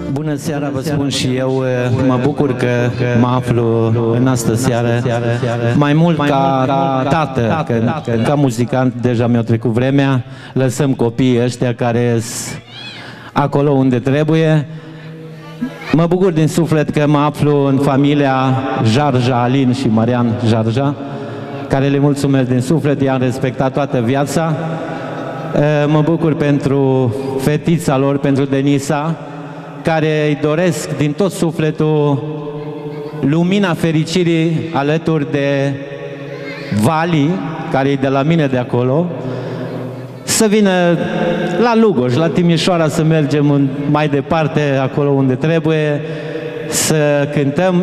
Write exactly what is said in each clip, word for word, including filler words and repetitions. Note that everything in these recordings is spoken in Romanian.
Bună seara, vă spun și eu, mă bucur că mă aflu în astă seară, mai mult ca tată, că ca muzicant deja mi-a trecut vremea, lăsăm copiii ăștia care sunt acolo unde trebuie. Mă bucur din suflet că mă aflu în familia Jarja, Alin și Marian Jarja, care le mulțumesc din suflet, i-am respectat toată viața. Mă bucur pentru fetița lor, pentru Denisa, care îi doresc din tot sufletul lumina fericirii alături de Vali, care e de la mine de acolo, să vină la Lugoj, la Timișoara, să mergem mai departe, acolo unde trebuie, să cântăm.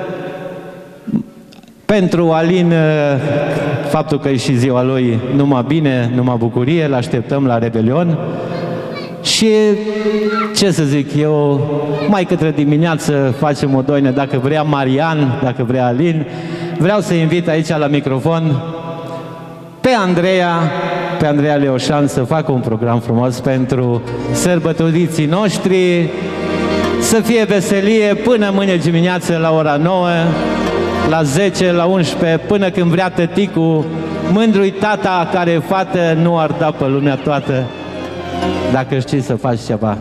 Pentru Alin, faptul că e și ziua lui, numai bine, numai bucurie, îl așteptăm la Rebelion. Și ce să zic eu, mai către dimineață facem o doină, dacă vrea Marian, dacă vrea Alin. Vreau să invit aici la microfon pe Andreea, pe Andreea Leoșan să facă un program frumos pentru sărbătoriții noștri, să fie veselie până mâine dimineață la ora nouă, la zece, la unsprezece, până când vrea tăticul, mândru-i tata care fată nu ar da pe lumea toată, dacă știi să faci ceva.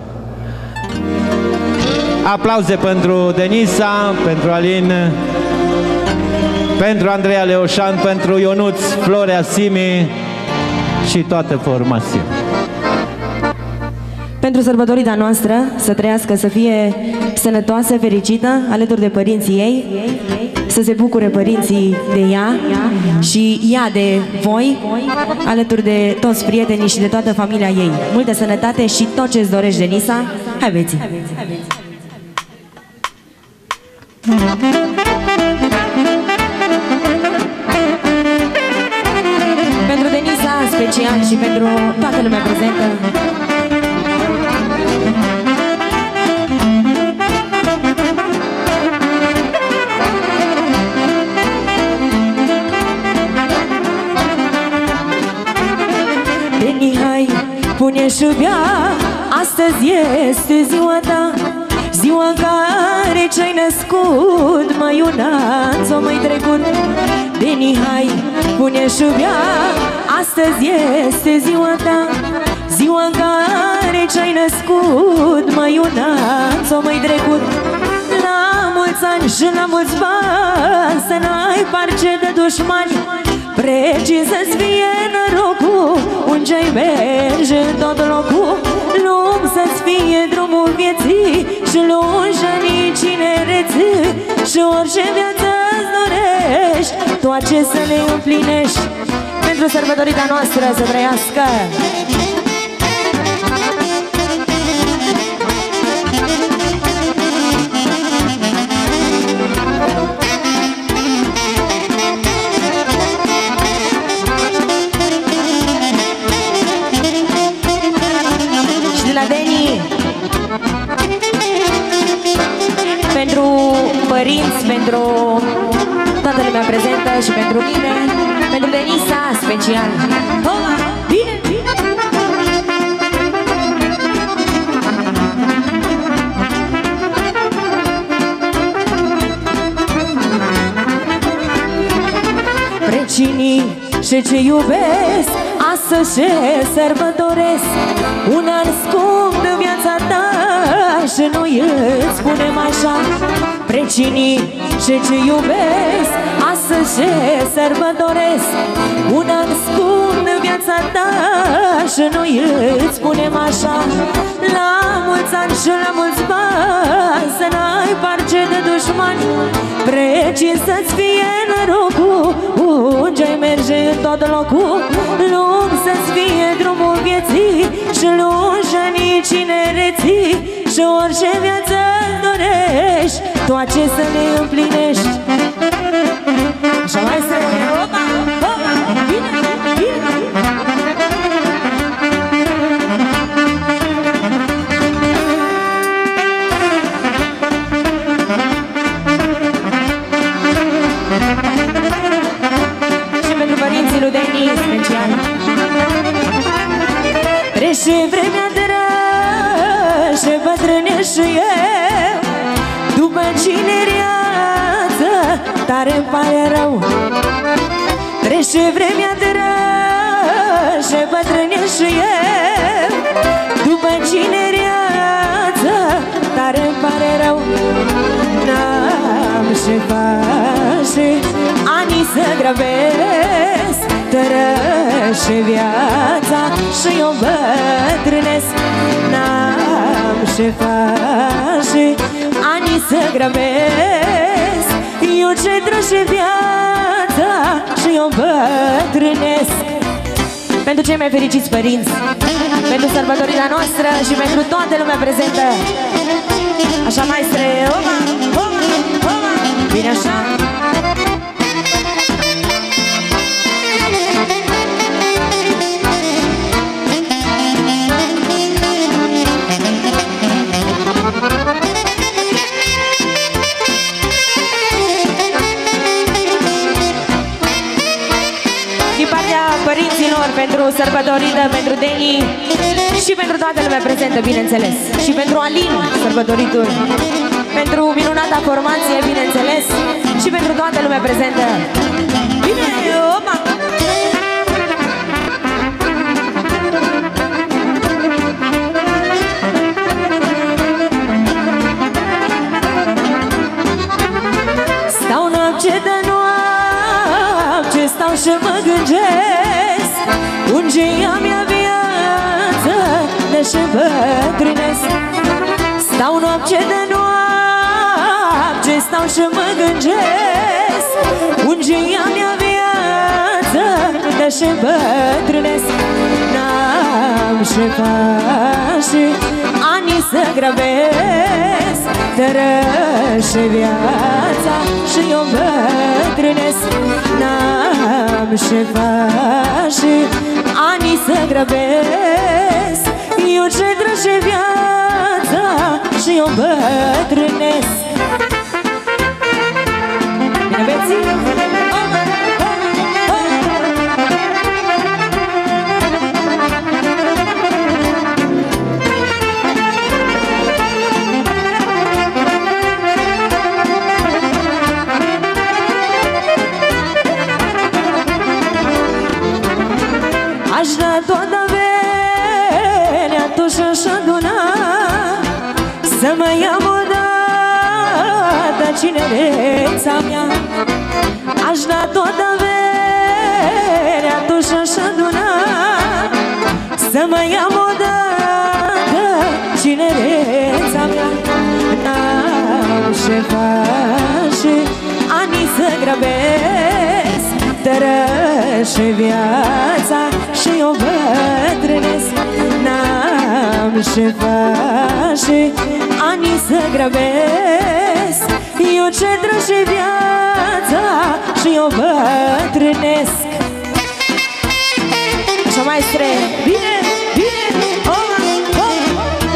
Aplauze pentru Denisa, pentru Alin, pentru Andreea Leoșan, pentru Ionuț Florea Simi și toată formația. Pentru sărbătorita noastră, să trăiască, să fie sănătoasă, fericită, alături de părinții ei, să se bucure părinții de ea și ea de voi, alături de toți prietenii și de toată familia ei. Multă sănătate și tot ce-ți dorești, Denisa. Hai, băieții! Pentru Denisa, special, și pentru toată lumea prezentă. Pune și bea, astăzi este ziua ta, ziua în care ce-ai născut, mai un an sau mai trecut. Deni, hai, pune și bea, astăzi este ziua ta, ziua în care ce-ai născut, mai un an sau mai trecut. La mulți ani și la mulți bani, să n-ai parce de dușmani, precis să-ți fie norocul, unde-ai merge în tot locul, lung să-ți fie drumul vieții și lungă nici tinereții, și orice viață-ți dorești, toate să le împlinești. Pentru sărbătorita noastră să trăiască! Pentru părinți, pentru toată lumea prezentă și pentru mine, pentru Denisa special. Oh, bine, bine! Precinii și ce iubesc, astăzi ce sărbătoresc, un an scump de viața ta, și noi îți spunem așa. Precinii și ce iubesc, astăzi ce sărbătoresc, un an scump de viața ta, și noi îți spunem așa. La mulți ani și la mulți bani, să n-ai parce de dușmani, precis să-ți fie norocul, unde-ai merge în tot locul, lung să-ți fie drumul vieții și lungă nici tinereții, și orice viață-ți dorești, toate să le împlinești. Așa mai se... Opa, opa, bine, bine! Și pentru părinții lui Denis, special. Trece vremea de rău și bătrânești și eu, tare-mi pare rău. Trece vremea drăge, bătrânești și eu. După cinereață, tare-mi pare rău. N-am ce face, anii se grăbesc. Trece viața și eu bătrânesc. N-am ce face, anii se grăbesc. Eu ce trece viața și eu bătrânesc. Pentru cei mai fericiți părinți, pentru sărbătorirea noastră și pentru toată lumea prezentă. Așa, maestre, oma, oma, oma. Bine așa? Părinților, pentru sărbătorită, pentru Deni și pentru toată lumea prezentă, bineînțeles. Și pentru Alin, sărbătoritul. Pentru minunata formație, bineînțeles. Și pentru toată lumea prezentă. Bine, opa! Stau noapte de noapte, stau și mă gândesc unde e a mea viață, de ce bătrânesc. Stau noapte de noapte, stau și mă gândesc unde e a mea viață, de ce bătrânesc. N-am ce face, anii se grăbesc. Trece viața și eu bătrânesc. N-am ce face, anii se grăbesc. Eu ce trece viața și eu bătrânesc. Bine, beții? Aș da toată venea, tu și-aș aduna, să mă iau odată cinereța mea. Aș da toată venea, tu și-aș aduna, să mă iau odată cinereța mea. N-am ce face, anii se grăbesc. Trece viața și eu bătrânesc. N-am ce face, anii se grăbesc. Eu ce trece viața și eu bătrânesc. Așa, maestre, bine, bine, oma, oma.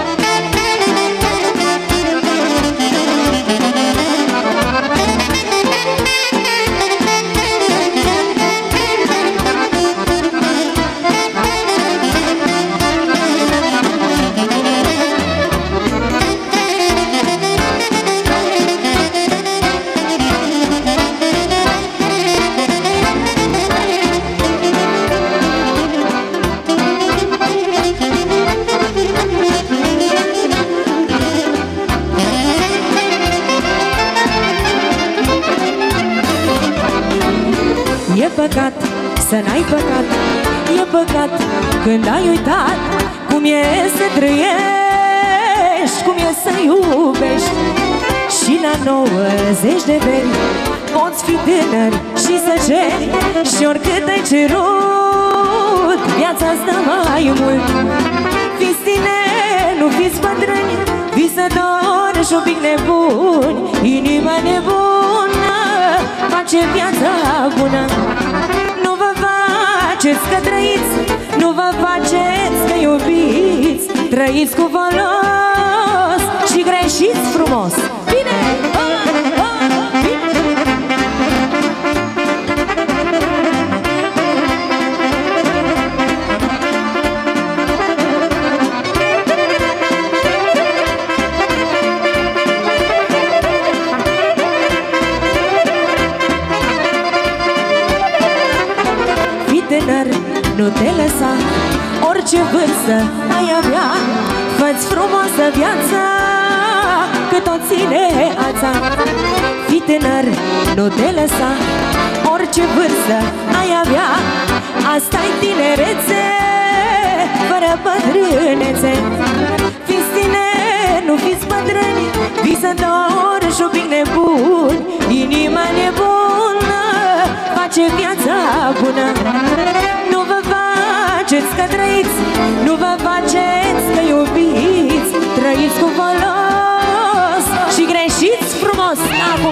E păcat să n-ai păcat, e păcat când ai uitat cum e să trăiești, cum e să iubești. Și la nouăzeci de beri poți fi tânăr și să ceri, și oricât ai cerut, viața-ți dă mai mult. Fiți tineri, nu fiți bătrâni, visători și un pic nebuni. Inima nebună face viața bună. Nu vă faceți că trăiți, nu vă faceți că iubiți. Trăiți cu folos și greșiți frumos. Bine! Oh, oh, bine! te lăsa. Orice vârstă ai avea, fă-ți frumoasă viața, că tot ține ața. Fii tânăr, nu te lăsa. Orice vârstă ai avea, asta-i tinerețe, fără bătrânețe. Fiți tineri, nu fiți bătrâni, visători și un pic nebuni. Inima nebună face viața bună. Nu vă faceți că trăiți, nu vă faceți că iubiți. Trăiți cu folos și greșiți frumos. Acum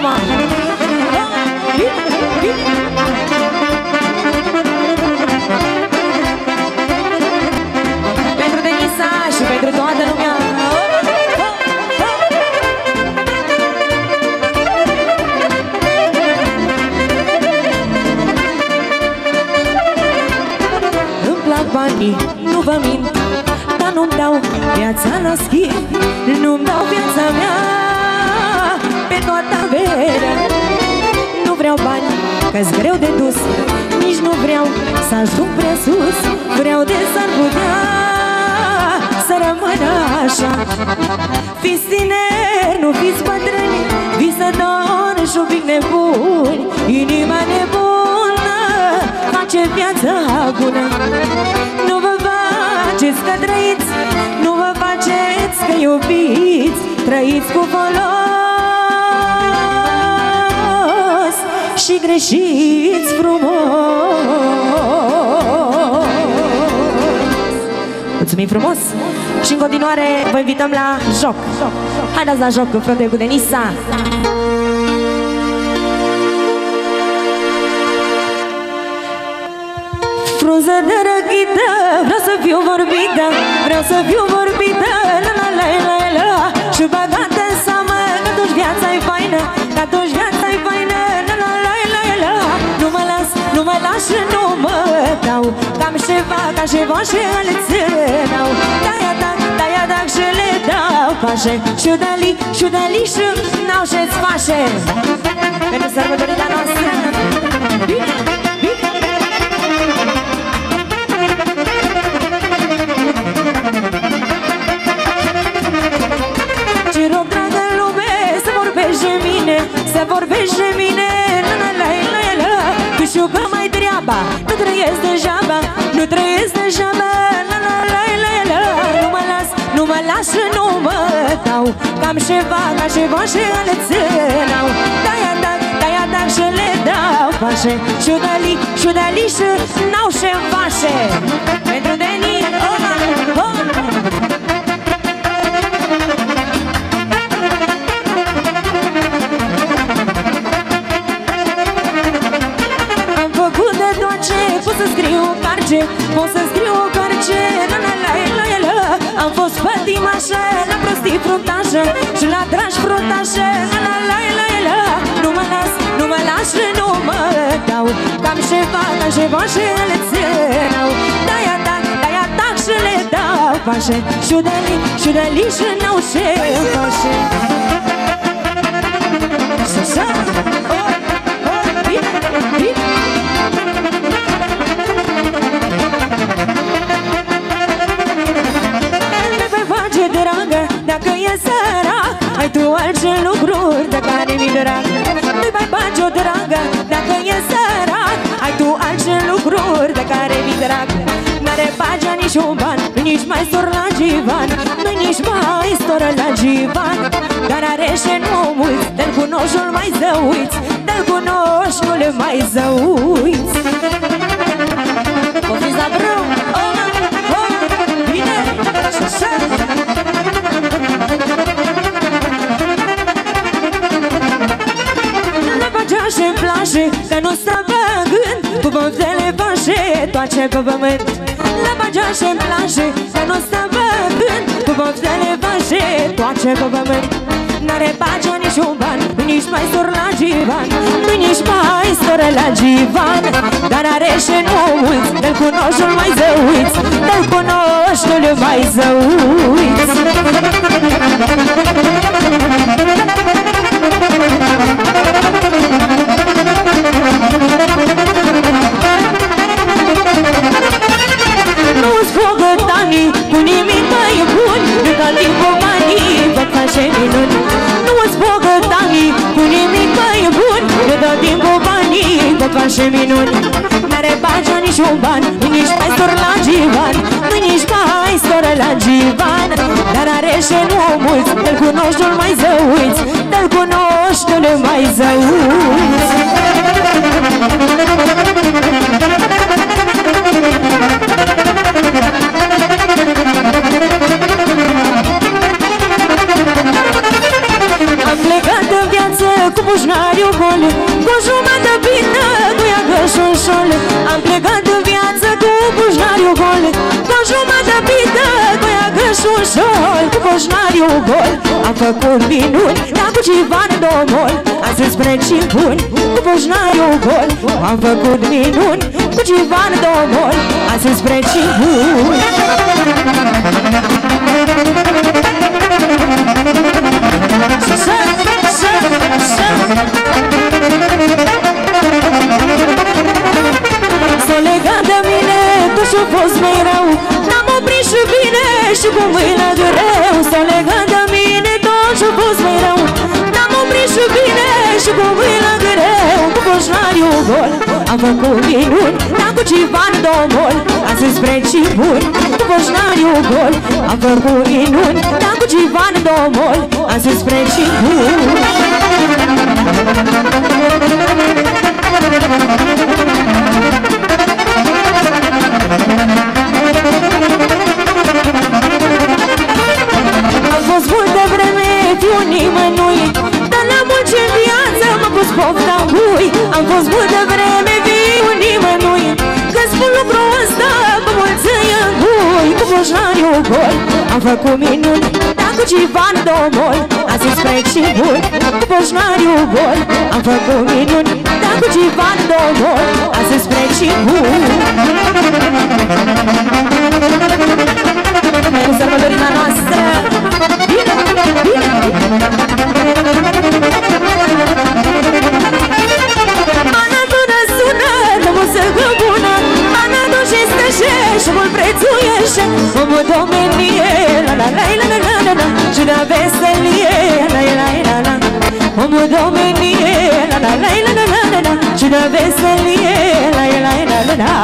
pentru Denisa și pentru toată lumea. Îmi plac banii, nu vă mint, dar nu-mi dau viața la schimb. Nu-mi dau viața mea pe toată averea. Nu vreau bani, că-s greu de dus, nici nu vreau să ajung prea sus. Vreau de s-ar putea să rămână așa. Fiți tineri, nu fiți bătrâni, visători și un pic nebuni. Inima nebună face viața bună. Nu vă faceți că trăiți, nu vă faceți că iubiți. Trăiți cu folos și greșiți frumos. Mulțumim frumos! Și în continuare vă invităm la joc. Haideți la joc în frunte cu Denisa. Frunză de răchită, vreau să fiu vorbită, vreau să fiu vorbită, la la la la la. Și băgată în seamă, că atunci viața-i faină, că atunci viața-i faină, la la la la la. Nu mă las, nu mă las și nu mă dau, cam ceva, ca ceva și alții dau. Da-ia dac, da-ia dac și le dau pașe, șudali, șudali și n-au ce-ți fașe. Pentru sărbătorița noastră. Bine, bine. Ce rog, dragă lume, să vorbești de mine, să vorbești de mine, la la la la la. Că știu că mai treaba, nu trăiesc degeaba, nu trăiesc degeaba, la la la la la. Nu mă las, nu mă las și nu mă dau, cam ceva, ca ceva și alții dau. Da-ia dac, da-ia dac și le dau pașe, șudali, șudali și n-au ce-mi fașe. Pentru Deni, oh, oh. Pot să scriu o carce, pot să scriu o carce, la la la la la. Am fost pătimașă, la prostii fruntașă și la dragi fruntașă, la la la la la. Nu mă las, nu mă las și nu mă dau, cam ceva, cam ceva și le ținau. Da-ia dac, da-ia dac și le dau pașe, șudeli, șudeli și n-au ce fașe. Să-să, oh, oh, bine, bine. Dacă e sărac, ai tu alte lucruri de care mi drag. Nu-i mai bagi o dragă. Dacă e sărac, ai tu alte lucruri de care mi drag. N-are pagea nici un ban, nici mai stor la divan, nu nici mai stor la divan. Dar are și nu mulți, de-l cunoști nu-l mai zăuiți, de-l cunoști nu le mai zăuiți. O fi zabrău, oh, oh, bine, și așa. Și-mi place că nu stă pe gând cu voptele vașe toace pe pământ. La bagea și-mi place că nu stă pe gând cu voptele vașe toace pe pământ. N-are bagea nici un ban, nici mai stor la divan, nu nici mai stor la divan. Dar are și nu mulți, de-l cunoști nu-l mai zăuiți, de-l cunoști nu-l mai zăuiți. face minuni. N-are bagea nici un ban, nici maestor la divan, nici maestor la divan. Dar are și nu mulți, te-l cunoști, nu-l mai zăuiți, te-l cunoști, nu-l mai zăuiți. Am plecat în viață cu bușnariu gol, cu jumătate bină, cu ea gășușol. Am plecat în viață cu bușnariu gol, cu jumătate bină, cu ea gășușol. Cu bușnariu gol am făcut minuni, dar cu Civan Domol astăzi spre cinci buni. Cu bușnariu gol am făcut minuni, cu Civan Domol astăzi spre cinci buni. S-o legat de mine, tu și-o fost mai rău, n-am oprit și bine și cu mâina greu. S-o legat de mine, tu și-o fost mai rău, n-am oprit și bine și cu mâina greu. Cu bușnariu gol am făcut minuni, dar cu Civan Domol astăzi spre cinci buni. Cu bușnariu gol am făcut minuni, dar cu Civan Domol astăzi spre cinci buni. Am fost mult de vreme fiu nimănui, dar la mulți în viață m-a pus pofta în gui. Am fost mult de vreme fiu nimănui, că spun lucrul ăsta cu mulți în gui. Cu bușnariu gol am făcut minuni, dar cu Civan Domol astăzi spre cinci buni. Cu bușnariu gol am făcut minuni, dar cu Civan Domol astăzi spre cinci buni. Cu sărbătorina noastră, bine, bine! Ana-tonă sună, nu muzică bună, Ana-tonă și stășește, mult prețuiește. Omul domenie, la la la la la la la, și de veselie, la la la la. Omul domenie, la la la la la la la, și de veselie, la la la la la.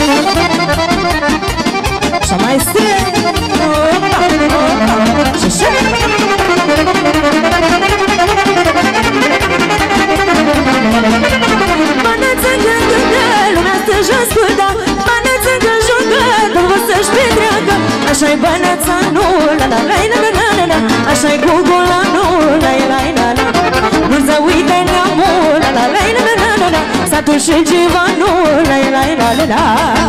Și mai strâng, opa, opa, și așa. Bănăță gândă, lumea să-și ascultă, bănăță că jocă, după să-și petreacă. Așa-i bănăța, nu, la la la la la la la, așa-i Google, nu, la la la la. Nu se uite neamul, la la la la la la la, satul și Civanul, la la la la la.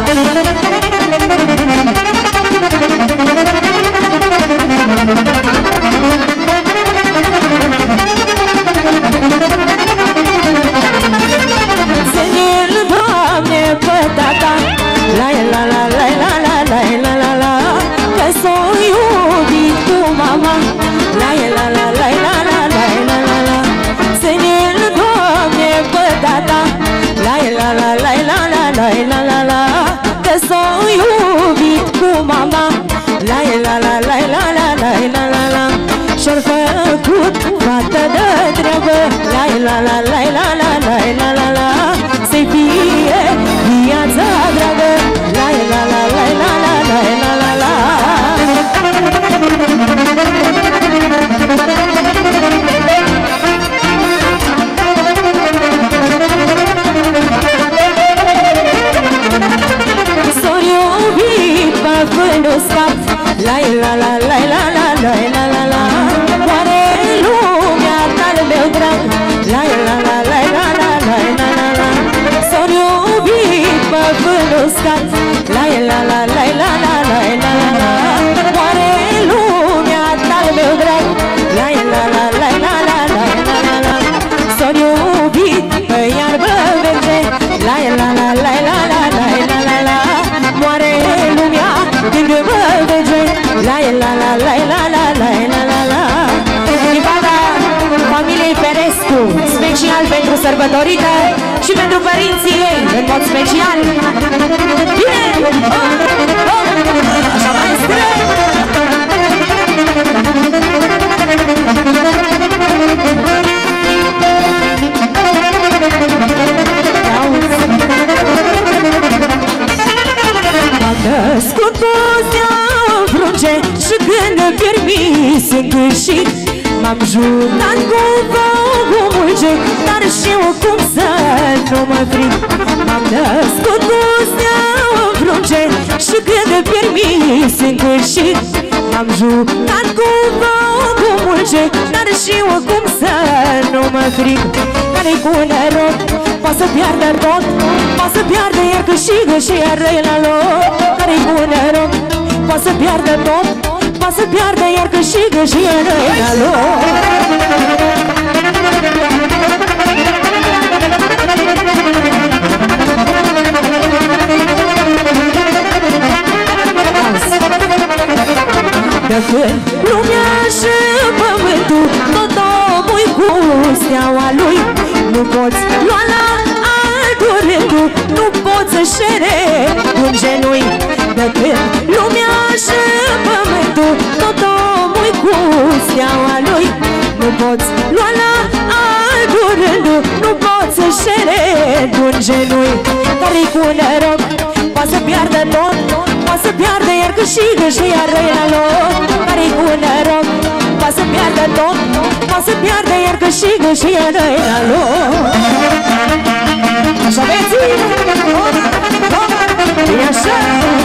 Ține-l, Doamne, pe tata, la la la la la la la la la la, că s-o iubit cu mama, la la la la la la la la la la. Ține-l, Doamne, pe tata, la la la la la la la la la la, că s-o iubit cu mama, la la la la la la la la la la. Și-or făcut fată de treabă, la la la la la la la la la la, să-i fie viața dragă, la la la la la la la la la la. S-or iubit pe vândul scat, la la la la la la la la la la. Oare lumea ta-l meu drag, la la la la la la la la la la. S-or iubit pe vândul scat, la la la la la la la la la la. Oare lumea ta-l meu drag, la la la la la la la la la la. S-or iubit pe iarbă verde, la la la la la la la la la la. Moare lumea când mă vede, la la la la la la la la la la. Din partea familiei Perescu, special pentru sărbătorită și pentru părinții ei, în mod special. Bine! Așa mai strâng! Auzi! M-am jucat cu mulge, dar știu cum să nu mă fric. M-am născut cu steaua în frunce și când de permis în cârșit. M-am jucat cu mulge, dar știu cum să nu mă fric. Care-i cu noroc, poate să piardă tot, poate să piardă iar câștigă și iar răi la loc. Care-i cu noroc, poate să piardă tot, poate să piardă iar câștigă și iar răi la loc. De când lumea și pământul tot omul cu steaua lui, nu poți lua la altul rândul, nu poți să șere un genui. De când lumea și pământul tot omul cu steaua lui, nu poți lua la altul rândul, nu poți să șere un genui. Care-i cu noroc, poate să piardă tot, poate să piardă iar câștigă și iar răi la loc. Care-i cu noroc, poate să piardă tot, poate să piardă iar câștigă și iar răi la loc. Așa vezi? Bine așa!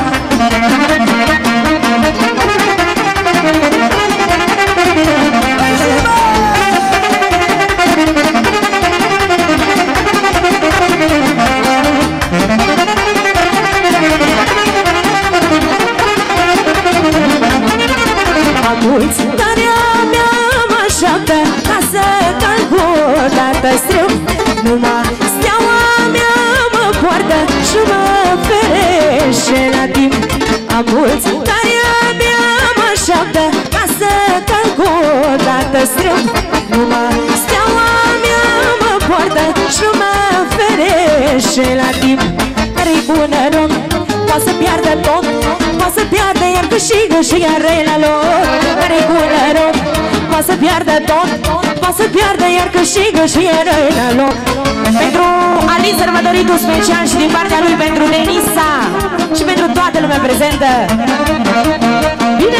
Mulți tarea mea mă așteaptă ca să calc o dată strâu. Numai steaua mea mă poartă și mă ferește la timp. Am mulți tarea mea mă așteaptă ca să calc o dată strâu. Numai steaua mea mă poartă și mă ferește la timp. Care-i cu noroc, poate să piardă tot, poate să piardă iar câștigă și iar răi la loc. Care-i cu noroc, poate să piardă tot, poate să piardă iar câștigă și iar răi la loc. Pentru Alin sărbătoritul special și din partea lui pentru Denisa și pentru toată lumea prezentă. Bine!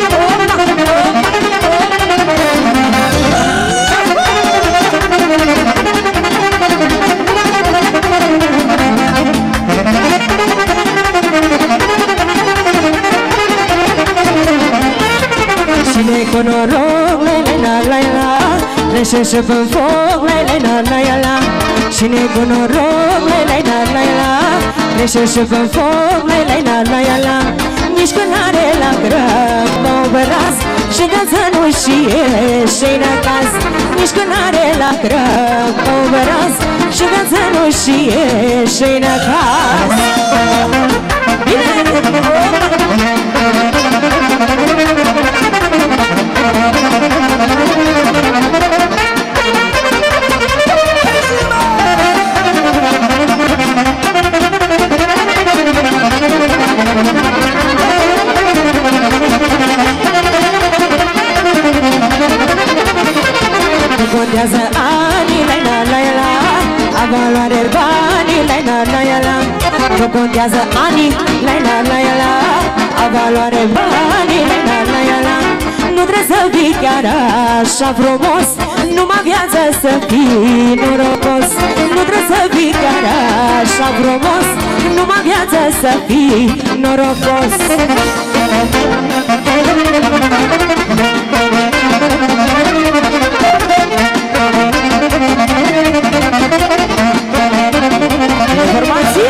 Cine cu noroc, la la la la, trește pe foc, la la la la la. Cine cu noroc, la la la la la, trește pe foc, la la la la la. Nici că n-are la grăb, mă obăraz și de-ață nu știe și-i necaz. Nici că n-are la grăb, mă obăraz și de-ață nu știe și-i necaz. Bine! Nu contează anii, la la la la, a valoare banii, la la la la. Nu contează anii, la la la la, a valoare banii, la la la la. Nu trebuie să fii chiar așa frumos, numai viața să fii norocos. Nu trebuie să fii chiar așa frumos, numai viața să fii norocos. Informație!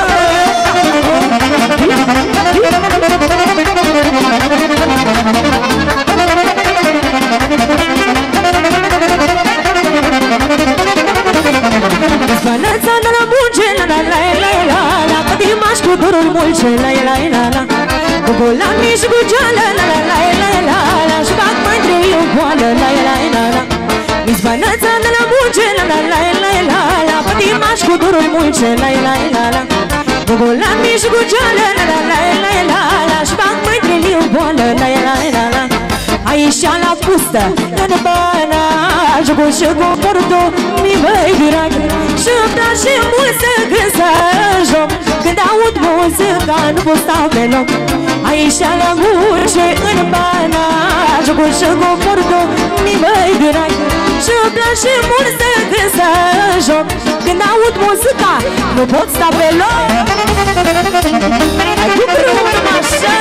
Spănăța de la munce, la la la la la la, pătimaș cu durul mulce, la la la la. Cu bulami și cu geală, la la la la la la, și fac mândre eu boală, la la la la. Mi spănăța de la munce, la la la la la la, pătimaș cu durul mulce, la la la la. Cu bulami și cu geală, la la la la la la, și fac mândre eu boală, la la la la. Aici la pustă, în banaj, cu și cu portul, mi băi drag. Și-mi place mult să cânt să joc, când aud muzica nu pot sta pe loc. Aici la munce, în banaj, cu și cu portul, mi mi măi drag. Și-mi place mult să cânt să joc. Când aud muzica, nu pot sta pe loc. Hai cu grâul așa.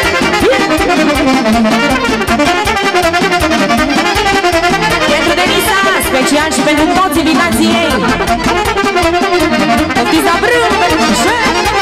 Pentru Denisa, special și pentru toți invitații ei. Poftiți la brân, așa.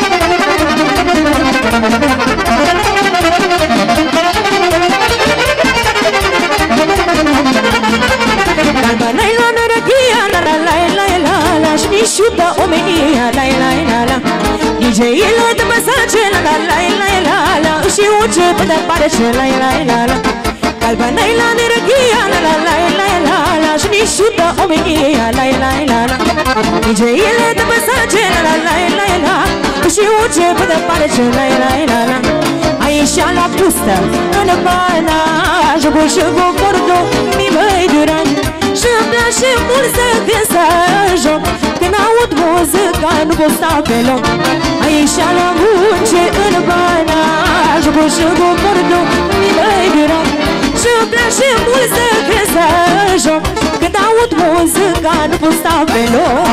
Galbanai la nărăchia, la la la la la la. Și șută omenia, la la la la. D J-il dă mesaje, la la la la la la. Și uce pe departe, la la la la. Galbanai la nărăchia, la la la la la la. Și șută omenia, la la la la. D J-il dă mesaje, la la la la la. Și uce pe departe, la la la la. Aici la pustă, în bana, jocul și cu cordul, mi măi duran. Și-mi place mult să cânt să joc. Când aud muzica, nu pot sta pe loc. Aici la munce, în bana, jocul și cu cordul, mi măi duran. Și-mi place mult să cânt să joc. Când aud muzica, nu pot sta pe loc.